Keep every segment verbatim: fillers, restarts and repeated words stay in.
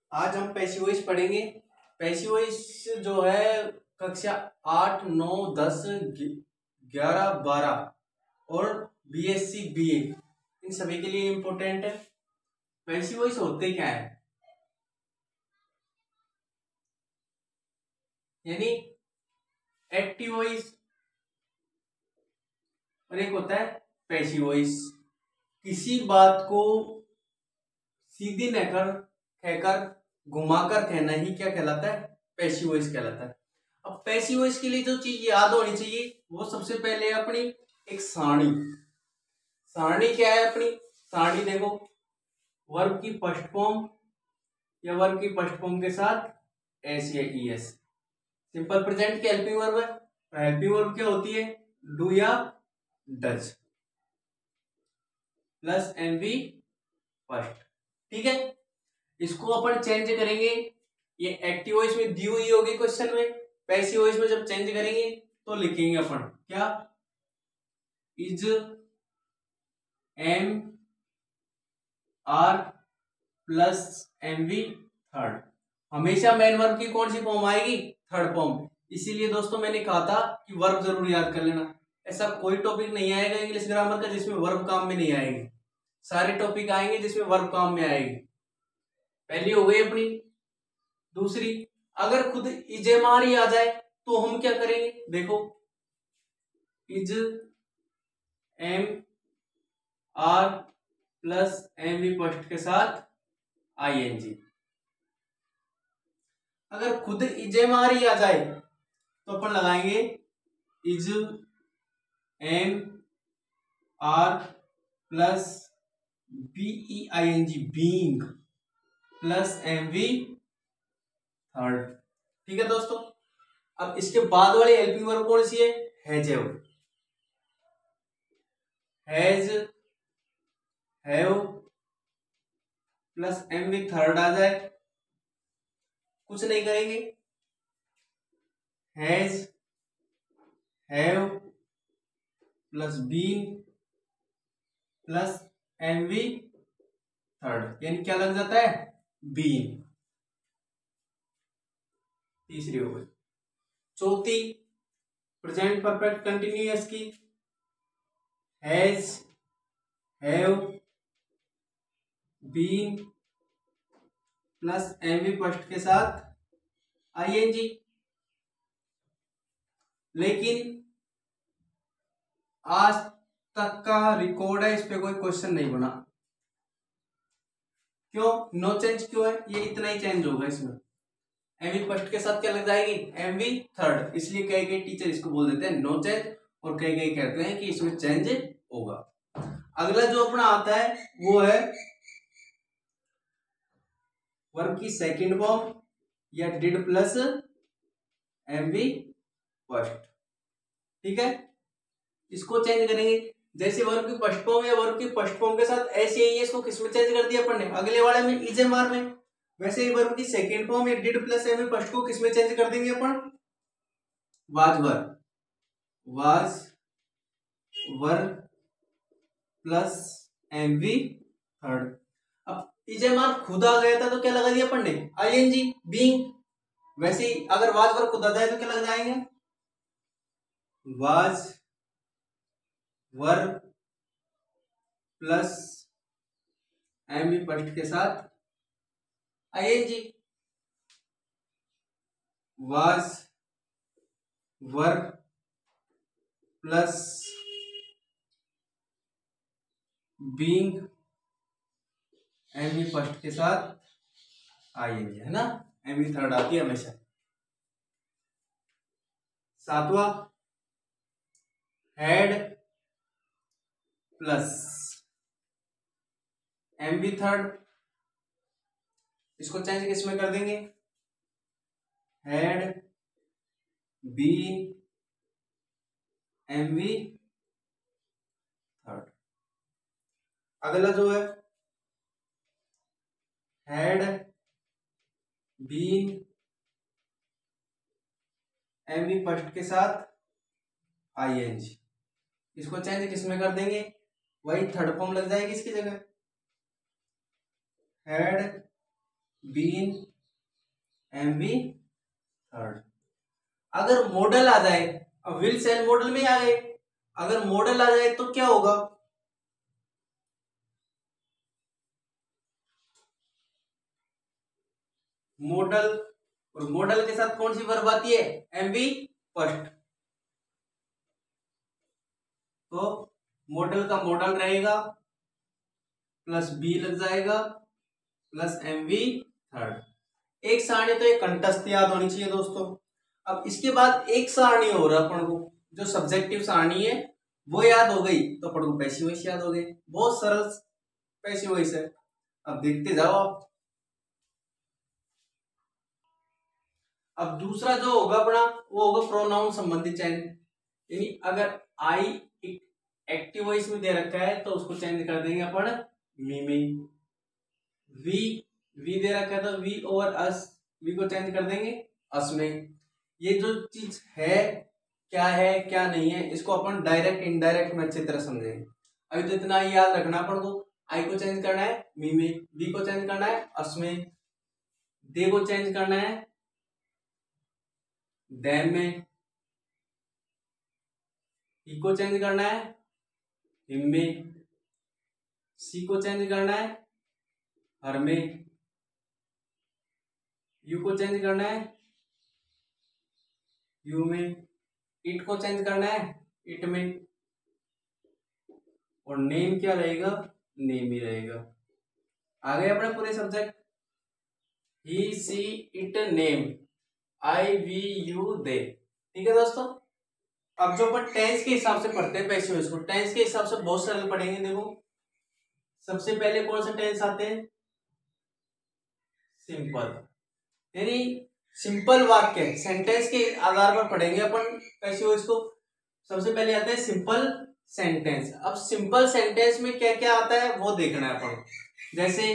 आज हम passive voice पढ़ेंगे। पैसिव वॉइस जो है कक्षा आठ नौ दस ग्यारह बारह और बीएससी बीए इन सभी के लिए इम्पोर्टेंट है। पैसिव वॉइस होते क्या है, यानी एक्टिव वॉइस और एक होता है पैसिव वॉइस। किसी बात को सीधी नकर कहकर घुमाकर कहना ही क्या कहलाता है, पैसिव वॉइस कहलाता है। अब पैसिव वॉइस के लिए जो चीज याद होनी चाहिए वो सबसे पहले अपनी एक सारणी। सारणी क्या है अपनी सारणी, देखो वर्ब की फर्स्ट फॉर्म या वर्ब की फर्स्ट फॉर्म के साथ एस या ई एस। सिंपल प्रेजेंट की हेल्पिंग वर्ब है, हेल्पिंग वर्ब क्या होती है, डू या does plus M V first. ठीक है, इसको अपन चेंज करेंगे। ये एक्टिव वॉइस में दी हुई होगी क्वेश्चन में, पैसिव वॉइस में जब चेंज करेंगे तो लिखेंगे अपन क्या, is am are plus M V third. हमेशा मेन वर्ब की कौन सी फॉर्म आएगी, थर्ड फॉर्म। इसीलिए दोस्तों मैंने कहा था कि वर्ब जरूर याद कर लेना। ऐसा कोई टॉपिक नहीं आएगा इंग्लिश ग्रामर का जिसमें वर्ब काम में नहीं आएगी, सारे टॉपिक आएंगे जिसमें वर्ब काम में आएगी। पहली हो गई अपनी। दूसरी, अगर खुद इजेमार ही आ जाए तो हम क्या करेंगे, देखो is am are plus M V first के साथ आई एन जी। अगर खुद इजेमार ही आ जाए तो अपन लगाएंगे is am are plus B I N G being plus M V third. ठीक है दोस्तों, अब इसके बाद वाली हेल्पिंग वर्ब कौन सी है, has have. Has have plus M V third आ जाए, कुछ नहीं करेंगे, has have plus been plus M V third, यानी क्या लग जाता है, बीन। तीसरी हो गई। चौथी प्रेजेंट परफेक्ट कंटिन्यूअस की, has have been plus M V first के साथ आई एन जी। लेकिन आज तक का रिकॉर्ड है, इस पे कोई क्वेश्चन नहीं बना। क्यों, नो चेंज क्यों है, ये इतना ही चेंज होगा इसमें। एम वी फर्स्ट के साथ क्या लग जाएगी, एम वी थर्ड। इसलिए कई कई टीचर इसको बोल देते हैं नो चेंज और कई कई कहते हैं कि इसमें चेंज होगा। अगला जो अपना आता है वो है वर्ब की सेकंड फॉर्म या did plus M V first. ठीक है, इसको चेंज करेंगे। जैसे वर्ब की फर्स्ट फॉर्म या वर्ब की फर्स्ट फॉर्म के साथ एस या इसको किसमें चेंज कर दिया अपन ने, अगले वाले में इज एम आर में। वैसे ही वर्ब की सेकंड फॉर्म या did plus M V first को किसमें चेंज कर देंगे अपन, was were was were plus M V third. अब इज एम आर खुद आ गया था तो क्या लगा दिया अपन ने, आई एन जी बीइंग। वैसे ही अगर वाज वर खुद आ जाए तो क्या लग जाएंगे, was were plus M V first के साथ I N G. Was were plus being M V first के साथ आई एन जी, है ना, एम वी थर्ड आती है हमेशा। सातवां, had plus M V third. इसको चेंज किसमें कर देंगे, had been M V third. अगला जो है had been M V first के साथ आई एन जी। इसको चेंज किसमें कर देंगे, वही थर्ड फॉर्म लग जाएगी इसकी जगह, had been M V third. अगर मॉडल आ जाए, अब विल सेल मॉडल में आ गए, अगर मॉडल आ जाए तो क्या होगा, मॉडल, और मॉडल के साथ कौन सी वर्ब आती है, एम वी फर्स्ट। तो मॉडल का मॉडल रहेगा प्लस बी लग जाएगा प्लस एम वी थर्ड। एक सारणी तो एक कंठस्थ याद होनी चाहिए दोस्तों। अब इसके बाद एक सारणी हो रहा अपन को, जो सब्जेक्टिव सारणी है वो याद हो गई तो अपन को पैसिव वॉइस याद हो गई। बहुत सरल पैसिव वॉइस है, अब देखते जाओ आप। अब दूसरा जो होगा अपना वो होगा प्रोनाउन संबंधी चेंज, यानी अगर आई एक्टिव वॉइस में दे रखा है तो उसको चेंज कर देंगे अपन मी में। वी वी दे रखा है तो वी ओवर अस, वी को चेंज कर देंगे अस में। ये जो चीज है क्या है क्या नहीं है इसको अपन डायरेक्ट इनडायरेक्ट में अच्छी तरह समझेंगे। अभी तो इतना याद रखना अपन को, आई को चेंज करना है मी में, वी को चेंज करना है अस में, दे को चेंज करना है देम में, ही को चेंज करना है हिम में, सी को चेंज करना है हर में, यू को चेंज करना है यू में, इट को चेंज करना है इट में, और नेम क्या रहेगा, नेम ही रहेगा। आ गए अपने पूरे subject, he she it name, I we you they. ठीक है दोस्तों। अब जो अपन टेंस के हिसाब से पढ़ते हैं पैसिव वॉइस को, टेंस के हिसाब से बहुत सरल पढ़ेंगे। देखो सबसे पहले कौन से टेंस आते हैं, सिंपल, यानी सिंपल वाक्य सेंटेंस के आधार पर पढ़ेंगे अपन पैसिव वॉइस को। सबसे पहले आता है सिंपल सेंटेंस। अब सिंपल सेंटेंस में क्या क्या आता है वो देखना है अपन। जैसे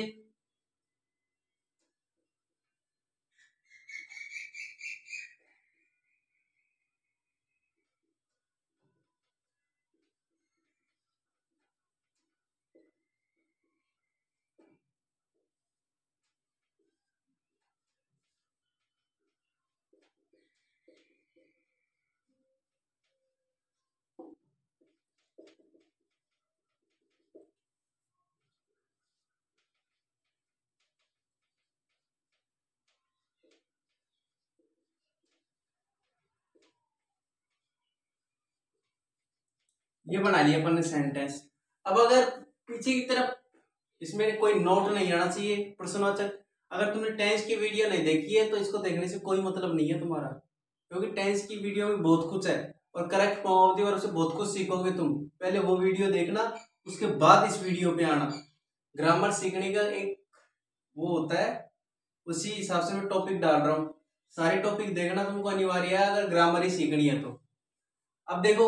ये बना लिया अपन ने सेंटेंस। अब अगर पीछे की तरफ इसमें कोई नोट नहीं आना चाहिए प्रश्नवाचक। अगर तुमने टेंस की वीडियो नहीं देखी है तो इसको देखने से कोई मतलब नहीं है तुम्हारा, क्योंकि टेंस की वीडियो में बहुत कुछ है और करेक्ट फॉर्म और उससे बहुत कुछ सीखोगे तुम। पहले वो वीडियो देखना, उसके बाद इस वीडियो पे आना। ग्रामर सीखने का एक वो होता है, उसी हिसाब से मैं टॉपिक डाल रहा हूँ। सारे टॉपिक देखना तुमको अनिवार्य है अगर ग्रामर ही सीखनी है तो। अब देखो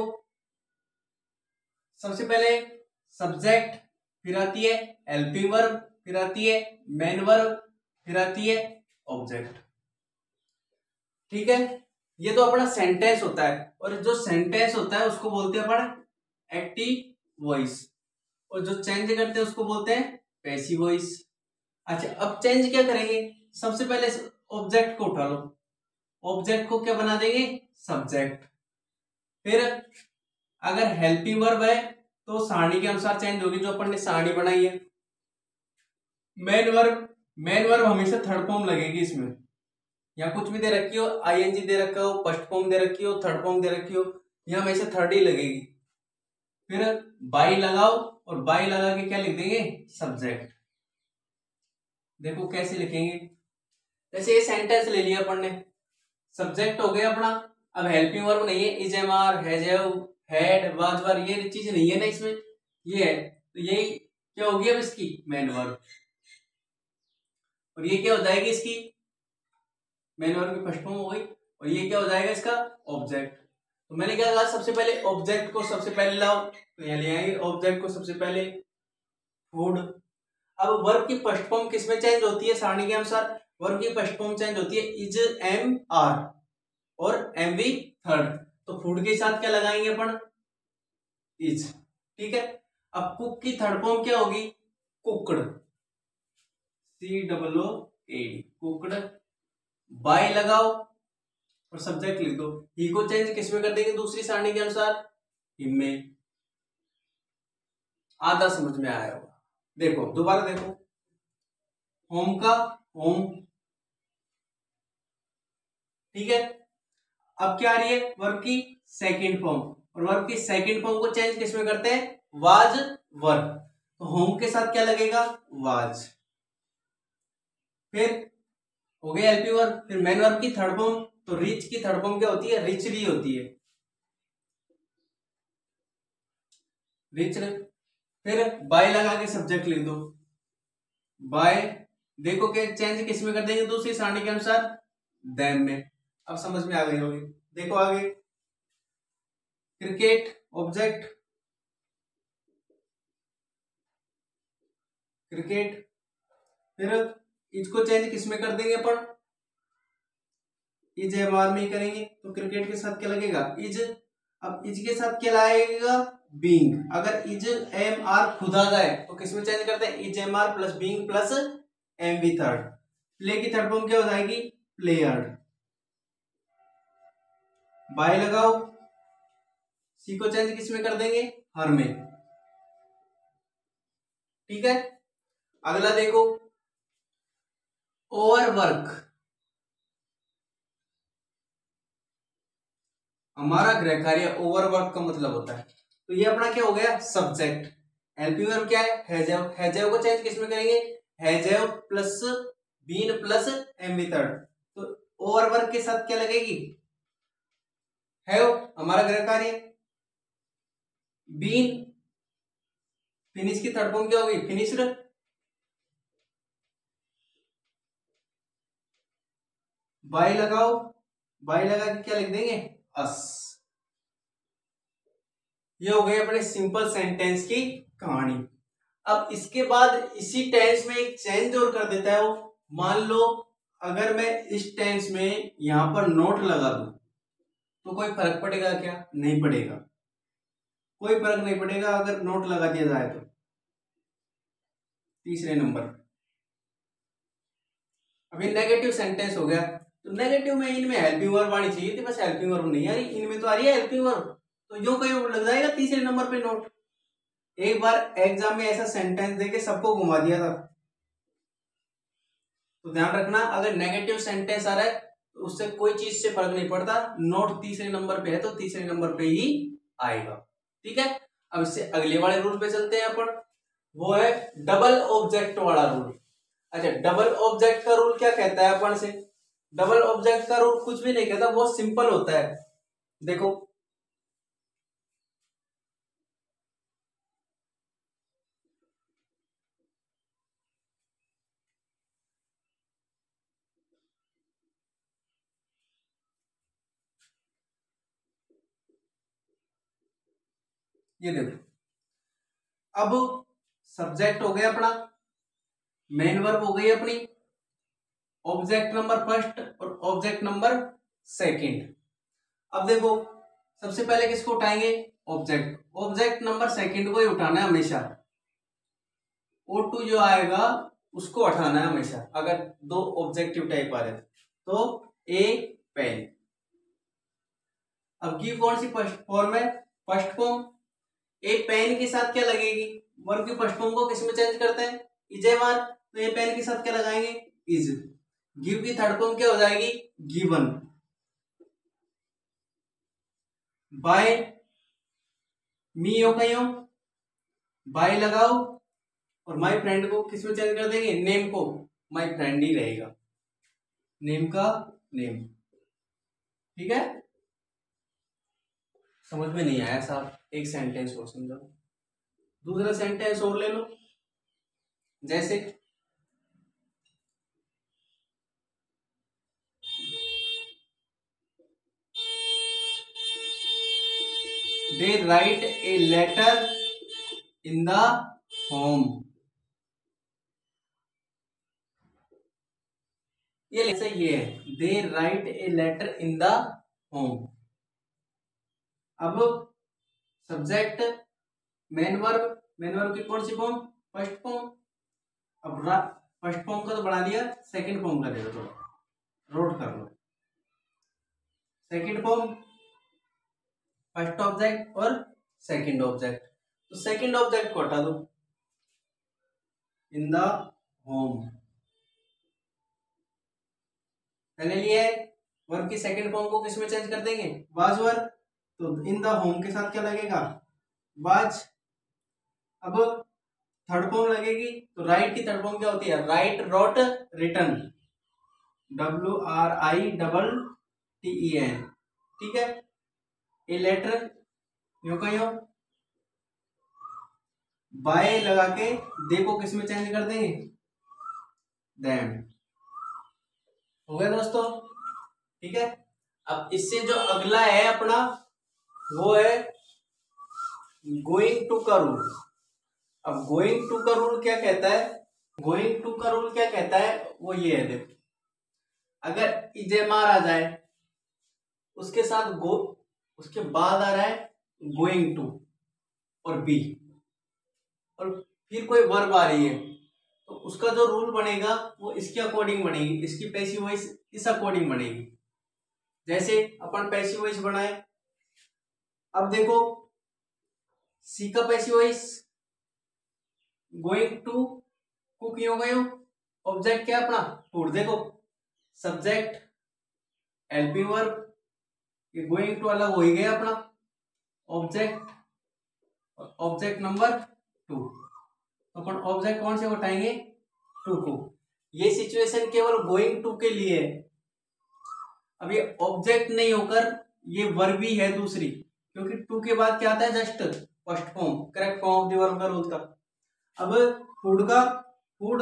सबसे पहले सब्जेक्ट, फिर आती है हेल्पिंग वर्ब, फिर आती है मेन वर्ब, फिर आती है ऑब्जेक्ट। ठीक है, ये तो अपना सेंटेंस होता है, और जो सेंटेंस होता है उसको बोलते हैं अपन एक्टिव वॉइस, और जो चेंज करते हैं उसको बोलते हैं पैसिव वॉइस। अच्छा अब चेंज क्या करेंगे, सबसे पहले ऑब्जेक्ट को उठा लो, ऑब्जेक्ट को क्या बना देंगे, सब्जेक्ट। फिर अगर हेल्पिंग वर्ब है तो सारणी के अनुसार चेंज होगी, जो अपन ने सारणी बनाई है। मेन वर्ब, मेन वर्ब हमेशा थर्ड फॉर्म लगेगी इसमें, या कुछ भी दे रखी हो, आईएनजी दे रखा हो, फर्स्ट फॉर्म दे रखी हो, थर्ड फॉर्म दे रखी हो, यह हमेशा थर्ड ही लगेगी। फिर बाई लगाओ, और बाई लगा के क्या लिख देंगे, सब्जेक्ट। देखो कैसे लिखेंगे, जैसे ये सेंटेंस ले लिया अपन ने, सब्जेक्ट हो गया अपना। अब हेल्पिंग वर्ब नहीं है, is am are, has have, had, was were, ये चीज नहीं है ना इसमें, ये है, तो यही क्या होगी अब इसकी मेन वर्ब, और ये क्या हो जाएगी इसकी मेन वर्ब की फर्स्ट फॉर्म हो गई, और ये क्या हो जाएगा इसका ऑब्जेक्ट। तो मैंने क्या कहा, सबसे पहले ऑब्जेक्ट को सबसे पहले लाओ, तो यहाँ ले आएंगे ऑब्जेक्ट को सबसे पहले फूड। अब वर्ब की फर्स्ट फॉर्म किसमें चेंज होती है सारणी के अनुसार, वर्ब की फर्स्ट फॉर्म चेंज होती है इज एम आर और एम वी थर्ड, तो फूड के साथ क्या लगाएंगे अपन, इज। ठीक है, अब कुक की थर्ड फॉर्म क्या होगी, cooked, C double O ED cooked. By लगाओ और सब्जेक्ट लिख दो। ही को चेंज किसमें कर देंगे दूसरी सारणी के अनुसार, हिम में। आधा समझ में आया होगा। देखो दोबारा देखो, होम का होम, ठीक है। अब क्या आ रही है, वर्ब की सेकंड फॉर्म, और वर्ब की सेकंड फॉर्म को चेंज किसमें करते हैं, वाज वर्ब। तो होम के साथ क्या लगेगा, वाज। फिर हो गया एलपी वर्ब। फिर मेन वर्ब की थर्ड फॉर्म, तो रिच की थर्ड फॉर्म क्या होती है, रिचली होती है, रिच। फिर बाय लगा के सब्जेक्ट लिख दो, बाय। देखो क्या चेंज किसमें कर देंगे दूसरी सारणी के अनुसार, देम में। अब समझ में आ गई होगी। देखो आगे, क्रिकेट ऑब्जेक्ट, क्रिकेट। फिर इसको चेंज किसमें कर देंगे अपन, इज एम आर में ही करेंगे। तो क्रिकेट के साथ क्या लगेगा, इज। अब इज के साथ क्या लाएगा, बीइंग। अगर इज एम आर खुद आ जाए तो किसमें चेंज करते हैं, is am are plus being plus M B third. Play की थर्ड फॉर्म क्या हो जाएगी, प्लेयर। बाय लगाओ, सी को चेंज किसमें कर देंगे, हर में, ठीक है। अगला देखो, ओवरवर्क। हमारा गृह कार्य ओवरवर्क का मतलब होता है। तो ये अपना क्या हो गया, सब्जेक्ट। एलपी वर्ब क्या है, हैजव। हैजव को चेंज किसमें करेंगे, has have plus been plus M B third. तो ओवरवर्क के साथ क्या लगेगी, हैव, हमारा गृह कार्य। बीन, फिनिश की थर्ड फॉर्म क्या होगी, फिनिश्ड। बाय लगाओ, बाय लगा के क्या लिख देंगे, अस। ये हो गई अपने सिंपल सेंटेंस की कहानी। अब इसके बाद इसी टेंस में एक चेंज और कर देता है वो। मान लो अगर मैं इस टेंस में यहां पर नोट लगा दूं तो कोई फर्क पड़ेगा क्या, नहीं पड़ेगा, कोई फर्क नहीं पड़ेगा अगर नोट लगा दिया जाए तो। तीसरे नंबर, अभी नेगेटिव सेंटेंस हो गया। तो नेगेटिव में इनमें हेल्पिंग वर्ब आनी चाहिए थी, बस हेल्पिंग वर्ब नहीं आ रही, इनमें तो आ रही है हेल्पिंग वर्ब। तो जो कहीं लग जाएगा तीसरे नंबर पे नोट। एक बार एग्जाम में ऐसा सेंटेंस देके सबको घुमा दिया था। तो ध्यान रखना, अगर नेगेटिव सेंटेंस आ रहा है तो उससे कोई चीज से फर्क नहीं पड़ता, नोट तीसरे नंबर पे है तो तीसरे नंबर पे ही आएगा, ठीक है। अब इससे अगले वाले रूल पे चलते हैं अपन, वो है डबल ऑब्जेक्ट वाला रूल। अच्छा, डबल ऑब्जेक्ट का रूल क्या कहता है अपन से, डबल ऑब्जेक्ट का रूल कुछ भी नहीं कहता, बहुत सिंपल होता है। देखो ये देखो, अब सब्जेक्ट हो गया अपना, मेन वर्ब हो गई अपनी, ऑब्जेक्ट नंबर फर्स्ट और ऑब्जेक्ट नंबर सेकंड। अब देखो सबसे पहले किसको उठाएंगे, ऑब्जेक्ट। ऑब्जेक्ट नंबर सेकंड को ही उठाना है हमेशा। ओ टू जो आएगा उसको हटाना है हमेशा, अगर दो ऑब्जेक्टिव टाइप आ रहे तो। A pen. अब की कौन सी फर्स्ट फॉर्म है, फर्स्ट फॉर्म। ए पेन के साथ क्या लगेगी, वर्ब की फर्स्ट फॉर्म को किस में चेंज करते हैं, इज ए बार। तो ए पेन के साथ क्या लगाएंगे, इज। गिव की थर्ड फॉर्म क्या हो जाएगी, गिवन। बाय, मी हो कहीं हो, बाय लगाओ और माय फ्रेंड को किस में चेंज कर देंगे, नेम को, माय फ्रेंड ही रहेगा, नेम का नेम, ठीक है। समझ में नहीं आया साहब, एक सेंटेंस और समझो, दूसरा सेंटेंस और ले लो। जैसे they write a letter in the home. ये ऐसा ये है, they write a letter in the home. अब subject, main verb, main verb की कौन सी फॉर्म, फर्स्ट फॉर्म। अब फर्स्ट फॉर्म का तो बढ़ा दिया, सेकंड फॉर्म का दे दो, थोड़ा रोट कर लो। सेकंड फॉर्म फर्स्ट ऑब्जेक्ट और सेकंड ऑब्जेक्ट, तो सेकंड ऑब्जेक्ट को हटा दो, इन द होम पहले लिए वर्ब की सेकंड फॉर्म को किस में चेंज कर देंगे, वाज वर्ब, तो इन द होम के साथ क्या लगेगा, वाज। अब थर्ड फॉर्म लगेगी तो राइट की थर्ड फॉर्म क्या होती है, write, wrote, written, W R I double T E N, ठीक है। ए लेटर यो का यो, बाय लगा के देखो किस में चेंज कर देंगे, देम। हो गया दोस्तों, ठीक है। अब इससे जो अगला है अपना वो है गोइंग टू का रूल। अब गोइंग टू का रूल क्या कहता है, गोइंग टू का रूल क्या कहता है, वो ये है, देखो अगर इजेमार आ जाए उसके साथ गो, उसके बाद आ रहा है गोइंग टू और बी, और फिर कोई वर्ब आ रही है, तो उसका जो रूल बनेगा वो इसके अकॉर्डिंग बनेगी, इसकी पैसिव वॉइस इस अकॉर्डिंग बनेगी। जैसे अपन पैसिव वॉइस बनाए, अब देखो सी का passive voice going to cook क्यों गए, ऑब्जेक्ट क्या अपना फूड, देखो सब्जेक्ट हेल्पिंग वर्ब, ये गोइंग टू अलग हो ही गया अपना ऑब्जेक्ट, ऑब्जेक्ट नंबर टू, तो अपन ऑब्जेक्ट कौन से उठाएंगे, टू को। ये सिचुएशन केवल गोइंग टू के लिए है। अब ये ऑब्जेक्ट नहीं होकर ये वर्ब भी है दूसरी, क्योंकि टू के बाद क्या आता है, just first form, correct form of the verb का रूल था। अब फूड का फूड,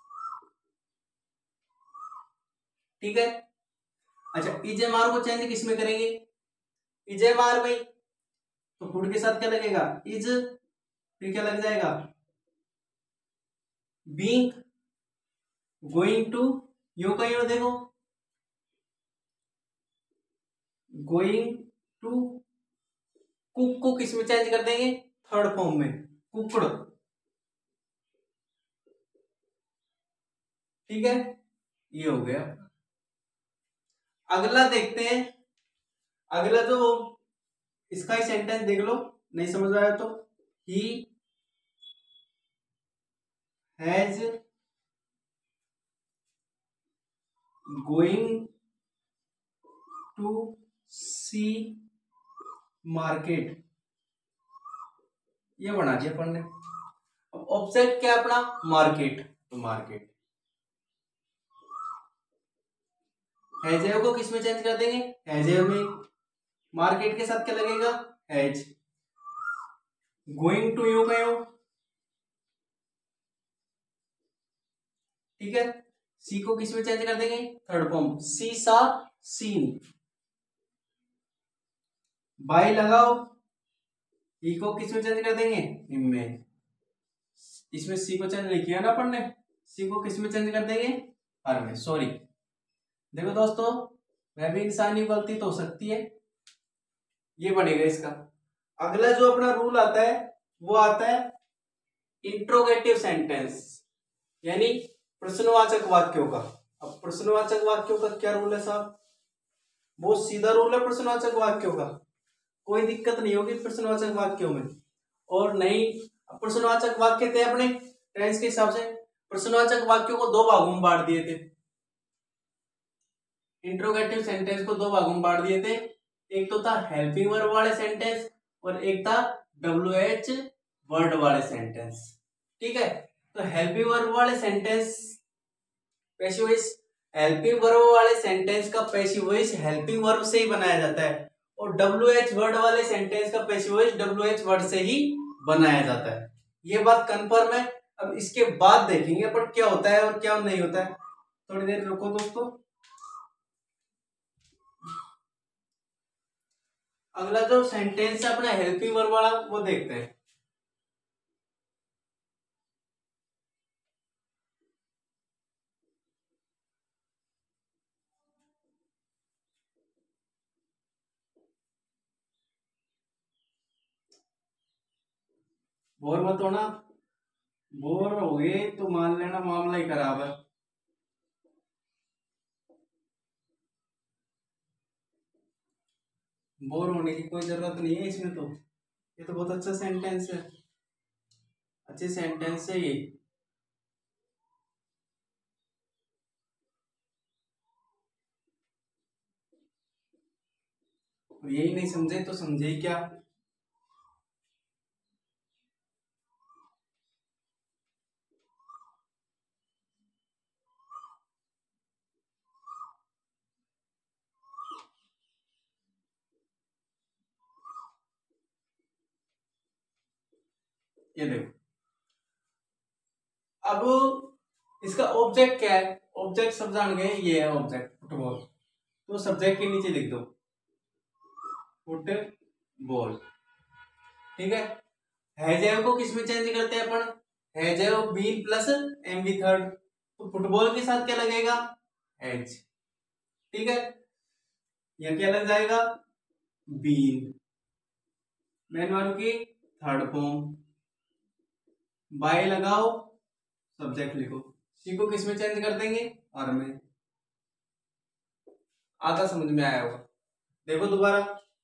ठीक है। अच्छा इजेमार को चेंज किस में करेंगे, इजेमार में, तो फूड के साथ क्या लगेगा, इज, फिर क्या लग जाएगा, बीइंग, गोइंग टू, यो का यो देखो गोइंग टू, कुक को किस में चेंज कर देंगे, थर्ड फॉर्म में, कुकड़, ठीक है। ये हो गया। अगला देखते हैं, अगला तो इसका ही सेंटेंस देख लो, नहीं समझ आया तो, he has going to see market, ये बना दिया अपन ने। अब ऑब्जेक्ट क्या अपना, मार्केट, तो मार्केट, हैजेव को किस में चेंज कर देंगे, हैजेव में, मार्केट के साथ क्या लगेगा, हैज, गोइंग टू यू का यू, ठीक है। सी को किस में चेंज कर देंगे, थर्ड फॉर्म, सी सा सीन, बाय लगाओ, ई को किस में चेंज कर देंगे, इनमें, इसमें सी को चेंज नहीं किया ना अपन ने, सी को किस में चेंज कर देंगे, हर में, सॉरी। देखो दोस्तों मैं भी इंसानी गलती तो हो सकती है, ये बनेगा इसका। अगला जो अपना रूल आता है वो आता है इंट्रोगेटिव सेंटेंस, यानी प्रश्नवाचक वाक्यों का। अब प्रश्नवाचक वाक्यों का क्या रूल है साहब, बहुत सीधा रूल है प्रश्नवाचक वाक्यों का, कोई दिक्कत नहीं होगी प्रश्नवाचक वाक्यों में। और नहीं, प्रश्नवाचक वाक्य थे अपने टेंस के हिसाब से, प्रश्नवाचक वाक्यों को दो भागों में बांट दिए थे, इंट्रोगेटिव सेंटेंस को दो भागों में बांट दिए थे, एक तो था हेल्पिंग वर्ब वाले सेंटेंस और एक था डब्ल्यू एच वर्ड वाले सेंटेंस, ठीक है। तो हेल्पिंग वर्ब वाले sentence passive voice, helping verb वाले सेंटेंस का पैसिव वॉइस हेल्पिंग वर्ब से ही बनाया जाता है, और डब्ल्यू एच वर्ड वाले सेंटेंस का passive voice W H word से ही बनाया जाता है। ये बात कंफर्म है। अब इसके बाद देखेंगे पर क्या होता है और क्या नहीं होता है, थोड़ी देर रुको दोस्तों। अगला जो सेंटेंस है अपना हेल्पिंग वर्ब वाला वो देखते हैं। बोर मत होना, बोर हो गए तो मान लेना मामला ही खराब है। बोर होने की कोई जरूरत नहीं है इसमें तो, ये तो बहुत अच्छा सेंटेंस है, अच्छे सेंटेंस है ये। और यही नहीं समझे तो समझे ही क्या। ये देखो, अब इसका ऑब्जेक्ट क्या है, ऑब्जेक्ट सब जान गए, ये है ऑब्जेक्ट फुटबॉल, तो सब्जेक्ट के नीचे लिख दो फुटबॉल। ठीक है, हैजेव को किसमें चेंज करते हैं अपन, has have been plus M B third, तो फुटबॉल के साथ क्या लगेगा, एच। ठीक है, यह क्या लग जाएगा, बीन, मेन वालों की थर्ड फॉर्म, बाय लगाओ, सब्जेक्ट लिखो, सी को किसमें चेंज कर देंगे, आर में। आधा समझ में आया होगा। देखो दोबारा,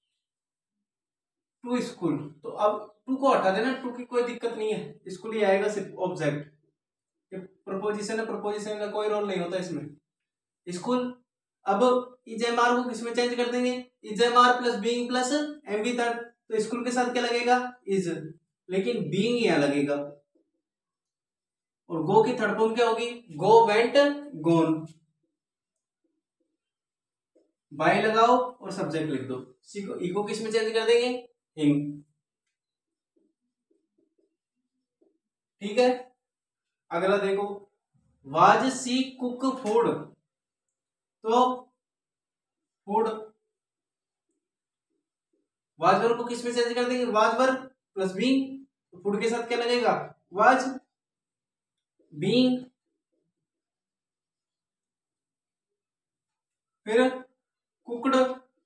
टू स्कूल, तो अब टू को हटा देना, टू की कोई दिक्कत नहीं है, स्कूल ही आएगा सिर्फ ऑब्जेक्ट। ये प्रपोजिशन है, प्रपोजिशन का कोई रोल नहीं होता इसमें, स्कूल। अब इजेमार को किसमें चेंज कर देंगे, is am are plus being plus M B third, तो स्कूल के साथ क्या लगेगा, इज, लेकिन बीइंग यहाँ लगेगा। और गो की थर्ड फॉर्म क्या होगी, गो वेंट गोन, बाय लगाओ और सब्जेक्ट लिख दो, सी को ई को किसमें चेंज कर देंगे, हिम। ठीक है, अगला देखो, वाज सी कुक फूड, तो फूड, वाज वर्ब को किसमें चेंज कर देंगे, वाज वर्ब प्लस बीइंग, तो फूड के साथ क्या लगेगा, वाज बीइंग, फिर कुकड,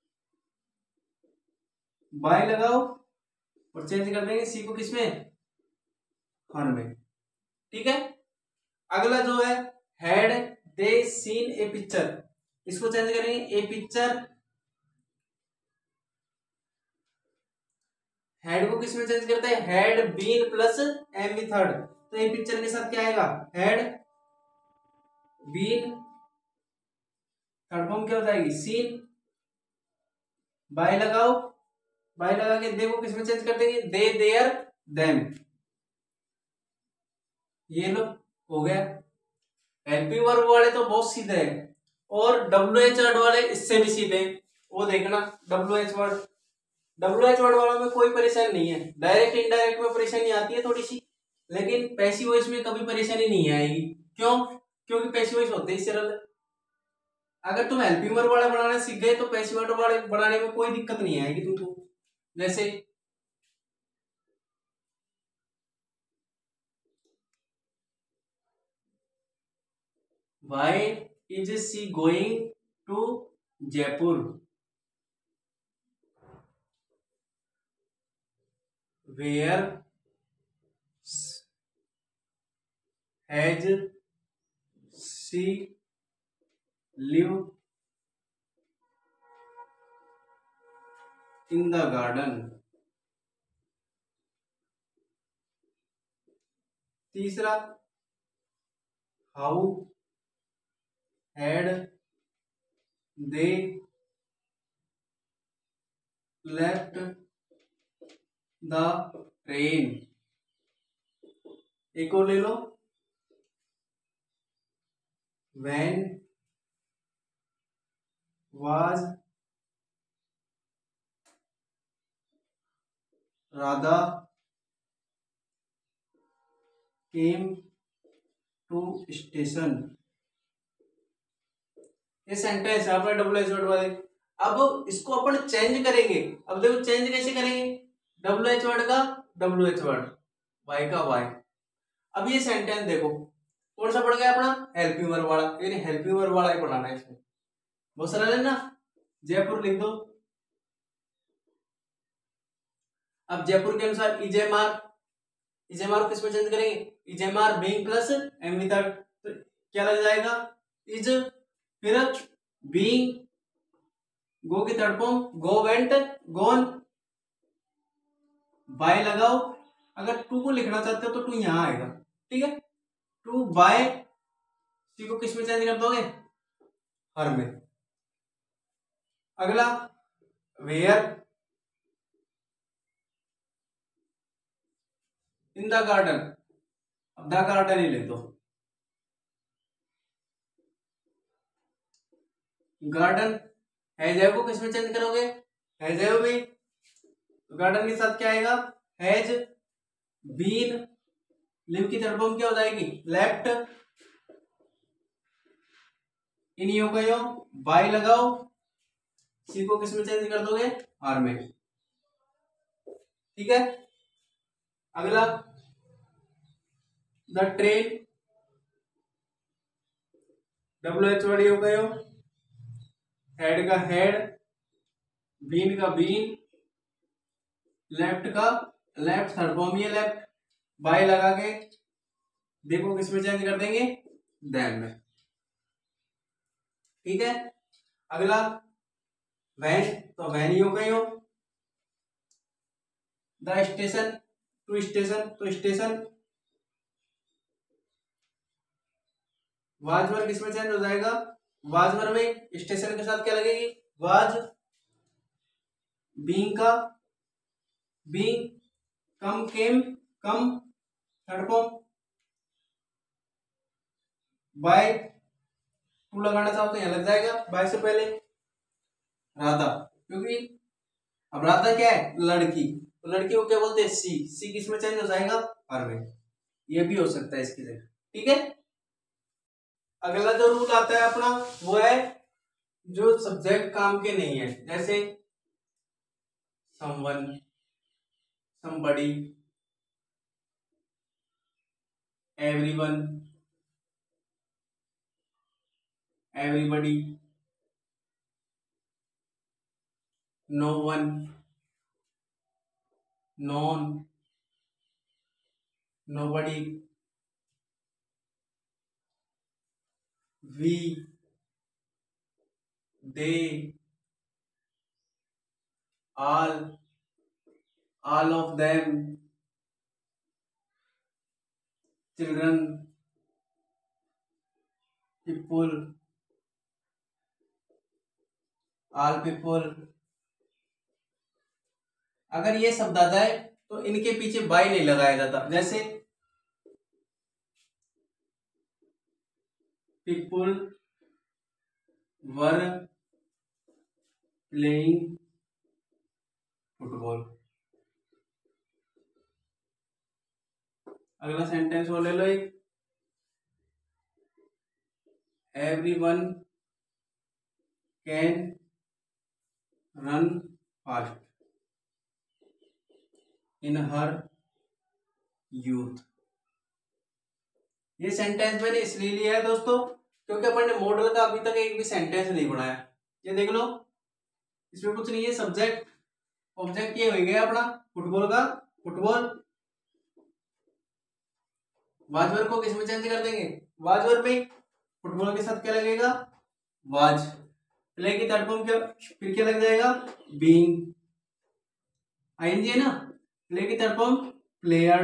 बाय लगाओ और चेंज कर देंगे सी को किसमें, हर में। ठीक है, अगला जो है, had they seen a picture, इसको चेंज करेंगे, ए पिक्चर, हैड को किसमें चेंज करते हैं, had been plus M B third, तो ए पिक्चर के साथ क्या आएगा, हैड बीन, थर्ड फॉर्म क्या हो जाएगी, सीन, बाय लगाओ, बाय लगा के दे को किसमें चेंज कर देंगे, दे देयर देम, ये लो हो गया। एलपी वर्ब वाले तो बहुत सीधे हैं, और डब्ल्यू एच वर्ड वाले इससे भी सीधे हैं, वो देखना, W H word, W H word वालों में कोई परेशानी नहीं है, डायरेक्ट इनडायरेक्ट में परेशानी आती है थोड़ी सी, लेकिन पैसिव वॉइस में कभी परेशानी नहीं आएगी। क्यों, क्योंकि पैसिव वॉइस होते ही सरल। अगर तुम हेल्पिंग वर्ब वाला बनाना सीख गए तो पैसिव वर्ब वाले बनाने में कोई दिक्कत नहीं आएगी तुमको। जैसे why is she going to Jaipur, where has she live in the garden। तीसरा, how had they left the train। एक और ले लो, when was Radha came to station। ये सेंटेंस है अपने डब्ल्यू एच वर्ड वाले। अब इसको अपन चेंज करेंगे, अब देखो चेंज कैसे करेंगे, डब्ल्यू एच वर्ड का डब्ल्यू एच वर्ड, वाई का वाई। अब ये सेंटेंस देखो कौन सा पड़ गया अपना, हेल्पिंग वर्ब वाला, यानी हेल्पिंग वर्ब वाला ही पढ़ाना है इसमें, बहुत सरल है ना। जयपुर लिख दो, अब जयपुर के अनुसार इजेमार, इज एम आर किस में चेंज करेंगे, is am are being plus M V third, तो क्या लग जाएगा, इज फिर बीइंग गो की third form go went gone, by लगाओ, अगर टू को लिखना चाहते हो तो टू यहां आएगा, ठीक है, टू बाय, सी को किस में चेंज कर दोगे, हर में। अगला वेयर इन द गार्डन, अब द गार्डन ही लिख दो, गार्डन हैज हैव को किस में चेंज करोगे, हैज हैव में, तो गार्डन के साथ क्या आएगा, हैज बीन, लिव की थर्ड फॉर्म क्या हो जाएगी, लेफ्ट, इन यो का यो, बाय लगाओ, सी को किस में चेंज कर दोगे, आर में, ठीक है। अगला the train, W H word हो गयो, हेड का हेड, बीन का बीन, लेफ्ट का लेफ्ट, थर्ड फॉर्म ये लेफ्ट, बाय लगा के देखो किस में चेंज कर देंगे, देन में, ठीक है। अगला वैन, तो वैन ही हो गई हो, द स्टेशन, टू स्टेशन, तो स्टेशन, वाजवर किस में चेंज हो जाएगा, वाजवर में स्टेशन के साथ क्या लगेगी, वाज, बीइंग का being, come came come, third form, by, to लगाना चाहो तो यहां लग जाएगा, बाय से पहले राधा, क्योंकि अब राधा क्या है, लड़की, तो लड़की को क्या बोलते हैं, सी, सी किस में चेंज हो जाएगा, हर में, ये भी हो सकता है इसकी जगह, ठीक है। अगला जो रूल आता है अपना वो है जो सब्जेक्ट काम के नहीं है, जैसे someone, somebody, everyone, everybody, no one, none, nobody, we, they, all, all of them, children, people, all people। अगर ये शब्द आ जाए तो इनके पीछे बाय नहीं लगाया जाता, जैसे people were playing football। अगला सेंटेंस वो ले लो एक, everyone can run fast in her youth। ये सेंटेंस मैंने इसलिए लिया है दोस्तों क्योंकि अपन ने मॉडल का अभी तक एक भी सेंटेंस नहीं बनाया। ये देख लो, इसमें कुछ नहीं है, सब्जेक्ट ऑब्जेक्ट ये हो गया अपना फुटबॉल का, फुटबॉल। वाजवर को किस में चेंज कर देंगे, वाजवर में, फुटबॉल के साथ क्या लगेगा, वाज, प्ले की थर्ड फॉर्म क्या, फिर क्या लग जाएगा, बीइंग, आईएनजी है ना, प्ले की थर्ड फॉर्म प्लेयर,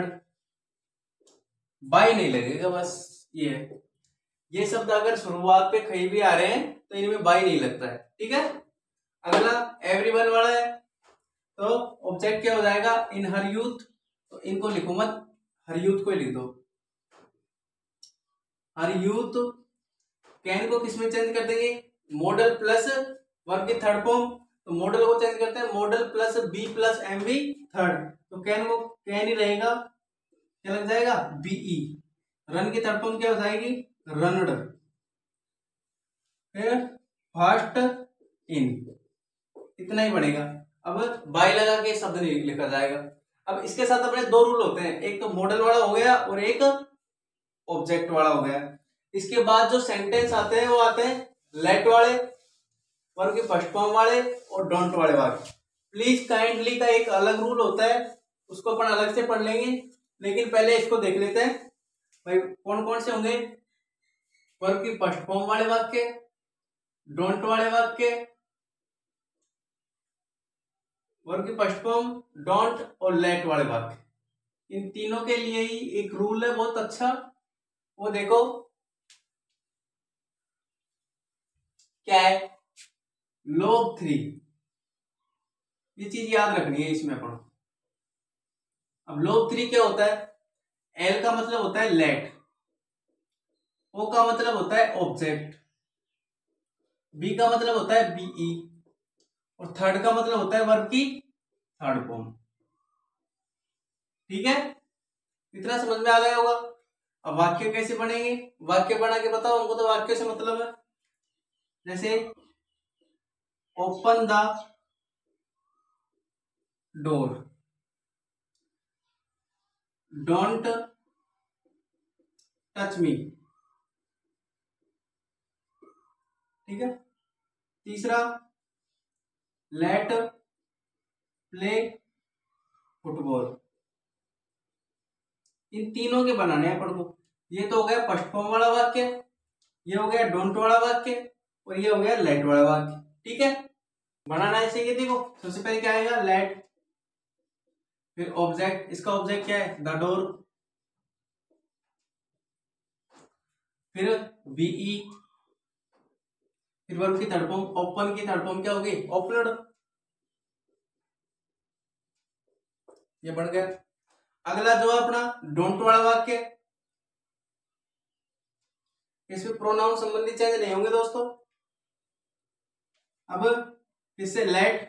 बाय नहीं लगेगा, बस ये है। ये शब्द अगर शुरुआत पे कहीं भी आ रहे हैं तो इनमें बाय नहीं लगता है, ठीक है। अगला एवरीवन वाला है, तो ऑब्जेक्ट क्या हो जाएगा, इन हर यूथ, तो इनको लिखो मत, हर यूथ को ही लिख दो, हर यूथ। कैन को किस में चेंज कर देंगे, मॉडल प्लस वर्ब की थर्ड फॉर्म, तो मॉडल को चेंज करते हैं modal plus be plus M B third, तो कैन को कैन ही रहेगा, क्या लग जाएगा, बीई। रन की थर्ड फॉर्म क्या हो जाएगी, रनड, फिर फास्ट इन, इतना ही बनेगा। अब बाय लगा के शब्द नहीं लिखा जाएगा। अब इसके साथ अपने दो रूल होते हैं, एक तो मॉडल वाला हो गया और एक ऑब्जेक्ट वाला हो गया। इसके बाद जो सेंटेंस आते हैं वो आते हैं लेट वाले, वर्ब के फर्स्ट फॉर्म वाले और डोंट वाले वाले। प्लीज काइंडली का एक अलग रूल होता है, उसको अपन अलग से पढ़ लेंगे। लेकिन पहले इसको देख लेते हैं भाई कौन कौन से होंगे। वर्ब की फर्स्ट फॉर्म वाले वाक्य, डोंट वाले वाक्य, वर्ब की फर्स्ट फॉर्म, डोंट और लेट वाले वाक्य। इन तीनों के लिए ही एक रूल है बहुत अच्छा, वो देखो क्या है, लोग थ्री। ये चीज याद रखनी है इसमें अपन। अब लोग थ्री क्या होता है, एल का मतलब होता है लेट, ओ का मतलब होता है ऑब्जेक्ट, बी का मतलब होता है बीई और थर्ड का मतलब होता है वर्ब की थर्ड फॉर्म। ठीक है, इतना समझ में आ गया होगा। अब वाक्य कैसे बनेंगे, वाक्य बना के बताओ हमको, तो वाक्य से मतलब है जैसे open the door, don't touch me. ठीक है, तीसरा लेट प्ले फुटबॉल। इन तीनों के बनाने हैं अपन को। ये तो हो गया फर्स्ट फॉर्म वाला वाक्य, ये हो गया डोंट वाला वाक्य और ये हो गया लेट वाला वाक्य। ठीक है, बनाना ऐसे ही। देखो सबसे पहले क्या आएगा, लेट, फिर ऑब्जेक्ट, इसका ऑब्जेक्ट क्या है, द डोर, फिर बीई, फिर वर्ब की थर्ड फॉर्म, ओपन की थर्ड फॉर्म क्या होगी, ओपनड। ये बन गया। अगला जो है अपना डोंट वाला वाक्य, इसमें प्रोनाउन संबंधी चेंज नहीं होंगे दोस्तों। अब इससे लेट,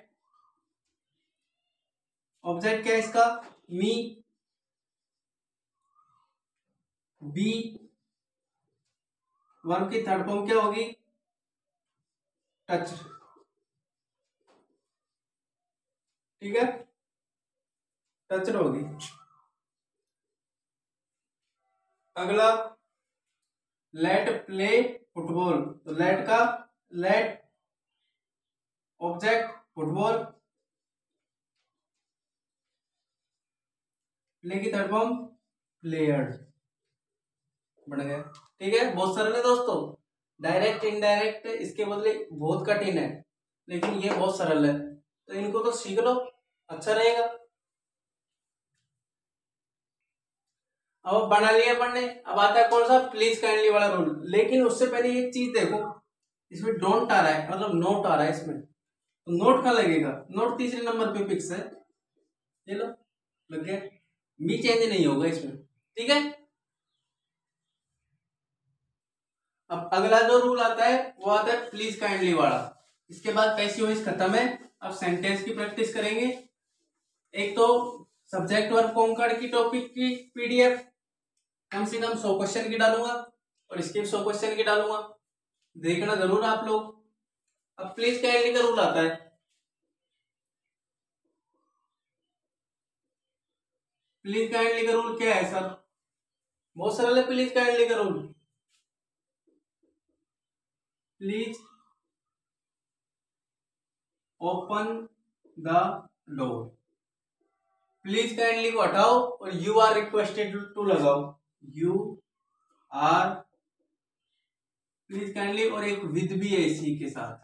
ऑब्जेक्ट क्या है इसका, मी, बी, वर्ब की थर्ड फॉर्म क्या होगी, टच। ठीक है, टच होगी। अगला लेट प्ले फुटबॉल, तो लेट का लेट, ऑब्जेक्ट फुटबॉल, प्ले की थर्ड फॉर्म प्लेयर, बन गया। ठीक है, बहुत सरल है दोस्तों। डायरेक्ट इनडायरेक्ट इसके बदले बहुत कठिन है, लेकिन ये बहुत सरल है, तो इनको तो सीख लो, अच्छा रहेगा। अब बना लिया अपन ने। अब आता है कौन सा, प्लीज काइंडली वाला रूल। लेकिन उससे पहले ये चीज देखो, इसमें डोंट आ रहा है, मतलब नोट आ रहा है इसमें, तो नोट कहाँ लगेगा, नोट तीसरे नंबर पे फिक्स है। ये लो लग गया, मी चेंज नहीं होगा इसमें। ठीक है, अब अगला जो रूल आता है वो आता है प्लीज काइंडली वाला। इसके बाद पैसी वॉइस खत्म है। अब सेंटेंस की प्रैक्टिस करेंगे। एक तो सब्जेक्ट वर्ब कॉन्कर्ड की टॉपिक की पीडीएफ कम से कम सौ क्वेश्चन की डालूंगा और इसके सौ क्वेश्चन की डालूंगा, देखना जरूर आप लोग। अब प्लीज काइंडली का रूल आता है, प्लीज काइंडली का रूल क्या है सर, बहुत सरल है। प्लीज काइंडली का rule, please open the door. Please kindly को हटाओ और यू आर रिक्वेस्टेड टू लगाओ, यू आर प्लीज काइंडली, और एक विद भी है इसी के साथ,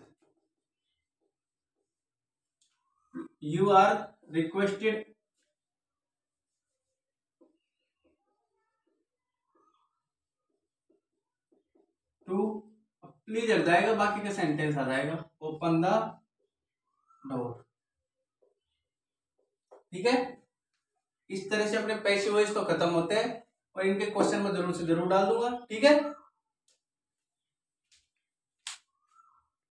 you are requested to, please हट जाएगा, बाकी का सेंटेंस आ जाएगा, ओपन द डोर। ठीक है, इस तरह से अपने पैसिव वॉइस तो खत्म होते हैं और इनके क्वेश्चन में जरूर से जरूर डाल दूंगा। ठीक है।